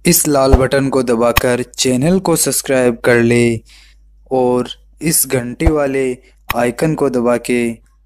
इस लाल बटन को दबाकर चैनल को सब्सक्राइब कर ले और इस घंटी वाले आइकन को दबा के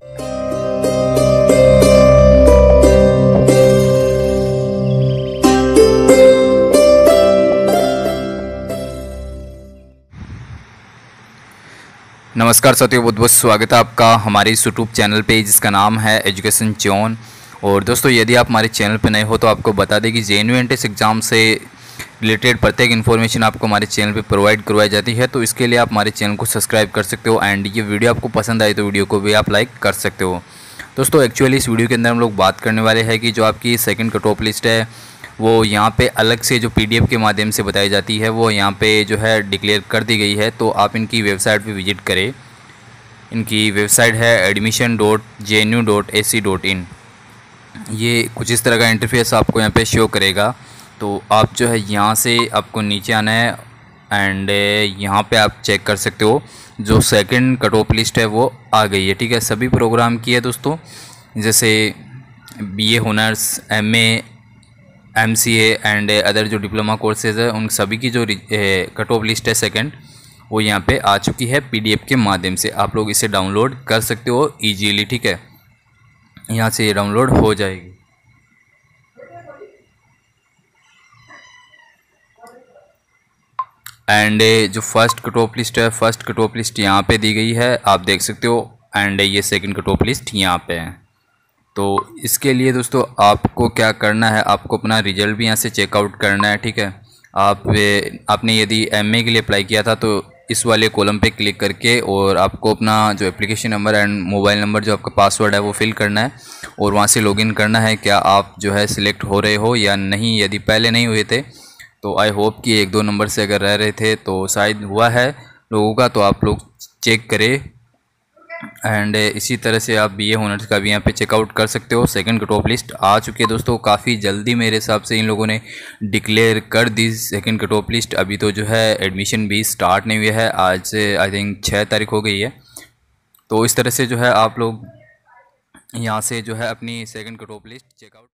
नमस्कार साथियों, बहुत बहुत स्वागत है आपका हमारे इस यूट्यूब चैनल पे जिसका नाम है एजुकेशन जोन। और दोस्तों, यदि आप हमारे चैनल पे नए हो तो आपको बता दें कि JNU एंट्रेंस एग्ज़ाम से रिलेटेड प्रत्येक इन्फॉर्मेशन आपको हमारे चैनल पे प्रोवाइड करवाई जाती है। तो इसके लिए आप हमारे चैनल को सब्सक्राइब कर सकते हो एंड ये वीडियो आपको पसंद आई तो वीडियो को भी आप लाइक कर सकते हो। दोस्तों, एक्चुअली इस वीडियो के अंदर हम लोग बात करने वाले हैं कि जो आपकी सेकेंड कट ऑफ लिस्ट है वो यहाँ पे अलग से जो PDF के माध्यम से बताई जाती है वो यहाँ पे जो है डिक्लेयर कर दी गई है। तो आप इनकी वेबसाइट पे विजिट करें। इनकी वेबसाइट है admission.jnu.ac.in। ये कुछ इस तरह का इंटरफेस आपको यहाँ पे शो करेगा। तो आप जो है यहाँ से आपको नीचे आना है एंड यहाँ पे आप चेक कर सकते हो जो सेकंड कट ऑफ लिस्ट है वो आ गई है। ठीक है, सभी प्रोग्राम की है दोस्तों, जैसे BA honours, MA, MCA and other जो डिप्लोमा कोर्सेज है उन सभी की जो कट ऑफ लिस्ट है सेकंड वो यहाँ पे आ चुकी है PDF के माध्यम से। आप लोग इसे डाउनलोड कर सकते हो इजीली। ठीक है, यहाँ से ये डाउनलोड हो जाएगी। एंड जो फर्स्ट कट ऑफ लिस्ट है, फर्स्ट कट ऑफ लिस्ट यहाँ पे दी गई है, आप देख सकते हो। एंड ये सेकंड कट ऑफ लिस्ट यहाँ पे है। तो इसके लिए दोस्तों आपको क्या करना है, आपको अपना रिजल्ट भी यहाँ से चेकआउट करना है। ठीक है, आपने यदि MA के लिए अप्लाई किया था तो इस वाले कॉलम पे क्लिक करके और आपको अपना जो application number and mobile number जो आपका पासवर्ड है वो फिल करना है और वहाँ से लॉगिन करना है। क्या आप जो है सिलेक्ट हो रहे हो या नहीं। यदि पहले नहीं हुए थे तो आई होप कि 1-2 नंबर से अगर रह रहे थे तो शायद हुआ है लोगों का, तो आप लोग चेक करें। एंड इसी तरह से आप BA हॉनर्स का भी यहाँ पे चेकआउट कर सकते हो। सेकंड कट ऑफ लिस्ट आ चुकी है दोस्तों, काफ़ी जल्दी मेरे हिसाब से इन लोगों ने डिक्लेयर कर दी सेकंड कट ऑफ लिस्ट। अभी तो जो है एडमिशन भी स्टार्ट नहीं हुआ है, आज से आई थिंक 6 तारीख हो गई है। तो इस तरह से जो है आप लोग यहाँ से जो है अपनी second cut off list checkout